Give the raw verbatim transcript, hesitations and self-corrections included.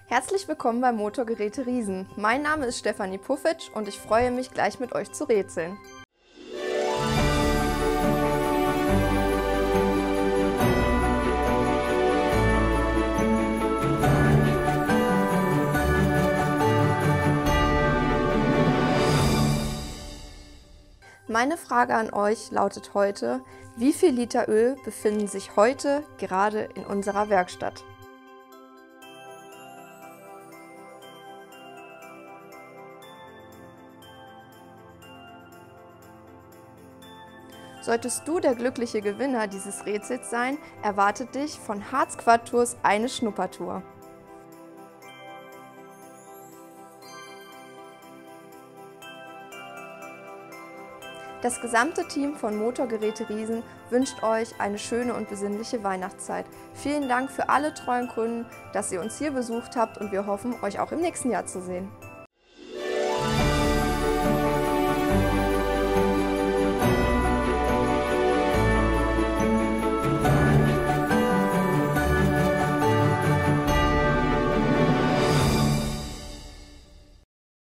Herzlich willkommen bei Motorgeräte Riesen. Mein Name ist Stefanie Puffitsch und ich freue mich, gleich mit euch zu rätseln. Meine Frage an euch lautet heute: Wie viel Liter Öl befinden sich heute gerade in unserer Werkstatt? Solltest du der glückliche Gewinner dieses Rätsels sein, erwartet dich von Harz Quad Tours eine Schnuppertour. Das gesamte Team von Motorgeräte Riesen wünscht euch eine schöne und besinnliche Weihnachtszeit. Vielen Dank für alle treuen Kunden, dass ihr uns hier besucht habt, und wir hoffen, euch auch im nächsten Jahr zu sehen.